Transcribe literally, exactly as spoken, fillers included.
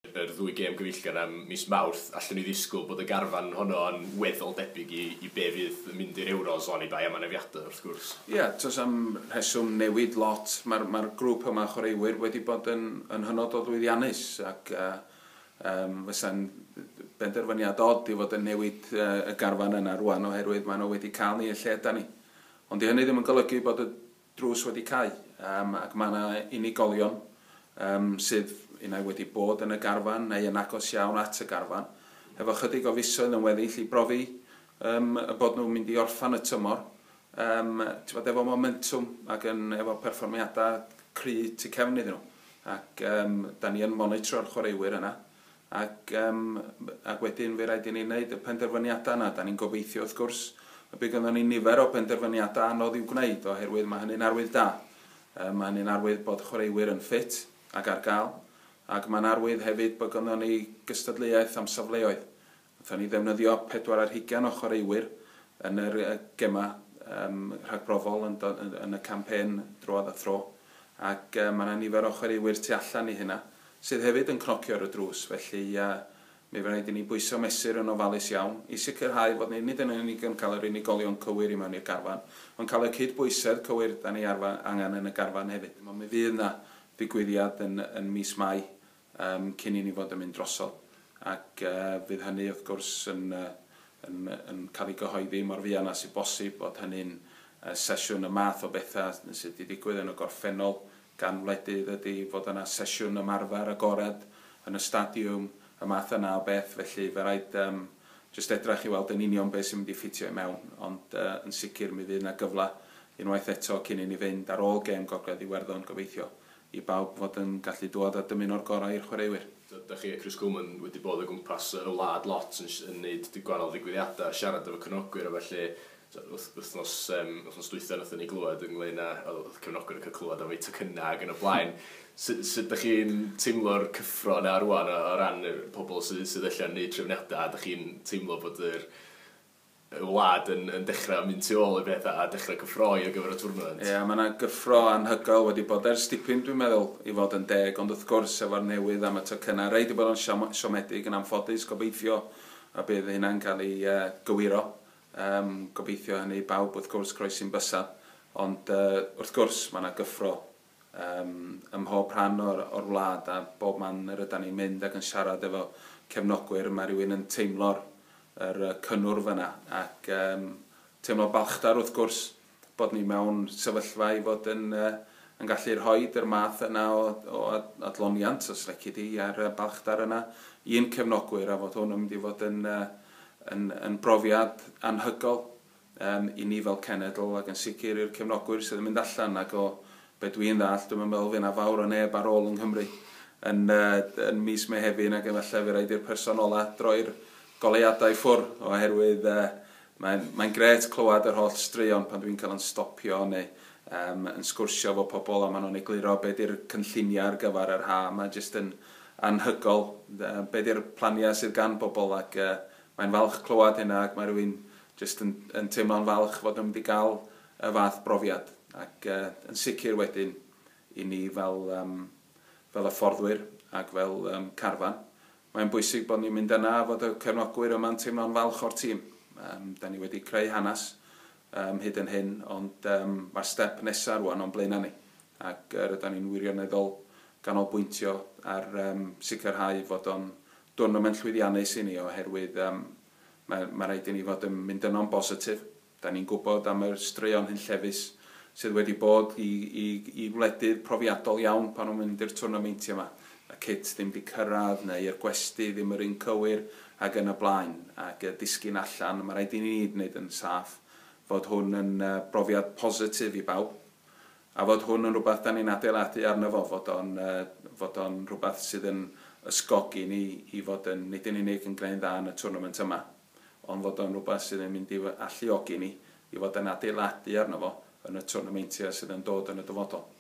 Yr ddwy gêm gyfeillgar am mis Mawrth, allwn ni ddisgwyl bod y garfan honno yn weddol debyg i, i be fydd yn mynd i'r Euros o'n i bai am anafiadau wrth gwrs. Ie, yeah, tos am rheswm newid lot. Mae'r ma grŵp yma chwaraewyr wedi bod yn, yn hynod o ddwyddiannus ac uh, um, fysa'n benderfyniad od i fod yn newid uh, y garfan yna rwan oherwydd maen nhw wedi cael ni y lle da ni. Ond i hynny ddim yn golygu bod y drws wedi cael um, ac mae yna unigolion um, sydd unai wedi bod yn y garfan neu yn agos iawn at y garfan, efo chydig o fisoedd yn weddill i brofi um, bod nhw'n mynd i orffan y tymor, um, efo momentum ac yn, efo perfformiadau cry tu cefn iddyn nhw. Ac um, da ni yn monitro'r chwaraewyr yna, ac, um, ac wedyn fe rhaid i ni wneud y penderfyniadau yna. Da ni'n gobeithio wrth gwrs, y bydd gynnon ni nifer o penderfyniadau anodd i'w gwneud, oherwydd mae hynny'n arwydd da. Um, mae hynny'n arwydd bod chwaraewyr yn ffit ac ar gael, ac mae'n arwydd hefyd bod gynnon ni gystadleuaeth am safleoedd. Nathon ni ddefnyddio pedwar ar hugain o chwaraewyr yn yr gema um, rhagbrofol yn, yn, yn y campaign drodd a thro. Ac uh, mae yna nifer o chwaraewyr tu allan i hynna, sydd hefyd yn cnocio ar y drws. Felly uh, mi fe rhaid i ni bwyso mesur yn ofalus iawn i sicrhau bod ni nid yn unig yn cael yr unigolion cywir i mewn i'r garfan, ond cael y cydbwysedd cywir da ni arfa, angen yn y garfan hefyd. Ond mi fydd yna ddigwyddiad yn, yn mis Mai um, cyn i ni fod yn mynd drosodd. Ac uh, fydd hynny wrth gwrs yn, uh, yn, yn cael ei gyhoeddi mor fuan a sy'n bosib bod hynny'n uh, sesiwn y math o bethau sydd wedi digwydd yn y gorffennol gan wledydd ydy fod yna sesiwn ymarfer agored yn y stadiwm, y math yna o beth, felly fe rhaid um, jyst edrach i weld yn union beth sy'n mynd i ffitio i mewn, ond uh, yn sicr mi fydd yna gyfle unwaith eto cyn i ni fynd ar ôl gêm Gogledd Iwerddon gobeithio i bawb fod yn gallu dod a dymuno'r gorau i'r chwaraewyr. Da chi, Chris Coleman, wedi bod o gwmpas y wlad lot yn, yn neud gwahanol ddigwyddiadau, siarad efo cynogwyr, a felly wythnos um, dwytha nathon ni glwed ynglyn â oedd cefnogwyr yn cael clywed am ei tocynnau ac yn y blaen. Sut ydych chi'n teimlo'r cyffro yna rwan o ran y pobl sydd, sydd allan neud trefniadau, a ydych chi'n teimlo bod yr y wlad yn, yn dechrau mynd tu ôl i bethau a dechrau cyffroi ar gyfer y twrnament? Ie, yeah, mae yna gyffro anhygoel wedi bod ers dipyn dwi'n meddwl i fod yn deg, ond wrth gwrs efo'r newydd am y tocynnau. Rhaid i bod yn siomedig yn amffodus, gobeithio a bydd hynna'n cael ei uh, gywiro. Um, gobeithio hynny bawb wrth gwrs croesi'n bysaf, ond uh, wrth gwrs mae yna gyffro um, ym mhob rhan o'r, or wlad a bob man yr ydyn ni'n mynd ac yn siarad efo cefnogwyr, mae rhywun yn teimlo'r yr cynnwrf yna ac um, teimlo balchder wrth gwrs bod ni mewn sefyllfa i fod yn, uh, yn gallu rhoi yr math yna o, o adloniant os leci di ar y balchder yna i'n cefnogwyr a fod hwn yn mynd i fod yn, uh, yn, yn brofiad anhygol um, i ni fel cenedl ac yn sicr i'r cefnogwyr sydd yn mynd allan ac o be dwi'n ddall, dwi'n meddwl fydd yna fawr o neb ar ôl yng Nghymru yn, uh, yn mis Mehefin ac efallai fe rhaid i'r personola droi'r goleadau ffwr oherwydd uh, mae'n mae gret clywed yr holl straeon pan dwi'n cael yn stopio neu um, yn sgwrsio fo pobl a maen nhw'n egluro beth yw'r cynlluniau ar gyfer yr ha. Mae'n jyst yn anhygol uh, beth yw'r planiau sydd gan bobl ac uh, mae'n falch clywed hynna ac mae rhywun jyst yn, yn teimlo'n falch fod nhw'n wedi cael y fath brofiad ac uh, yn sicr wedyn i ni fel, um, fel hyfforddwyr ac fel um, carfan. Mae'n bwysig bod ni'n mynd yna fod y cefnogwyr yma'n teimlo'n falch o'r tîm. Um, da ni wedi creu hanes um, hyd yn hyn, ond um, mae'r step nesaf rwan o'n blaen ni. Ac uh, rydyn ni'n wirioneddol ganolbwyntio ar um, sicrhau fod o'n dwrnament llwyddiannus i ni oherwydd um, mae, mae rhaid i ni fod yn mynd yno'n bositif. Da ni'n gwybod am yr straeon hynllefus sydd wedi bod i, i, i wledydd profiadol iawn pan nhw'n mynd i'r twrnameintiau yma. Y kit ddim wedi cyrraedd neu yr gwesti ddim yr un cywir ac yn y blaen ac uh, disgyn allan. Mae rhaid i ni wneud yn saff fod hwn yn uh, brofiad positif i bawb a fod hwn yn rhywbeth da ni'n adeiladu arno fo fod o'n uh, rhywbeth sydd yn ysgogi ni i fod yn nid yn unig yn gwneud dda yn y twrnament yma ond fod o'n rhywbeth sydd yn mynd i alluogi ni i fod yn adeiladu arno fo yn y twrnameintiau sydd yn dod yn y dyfodol.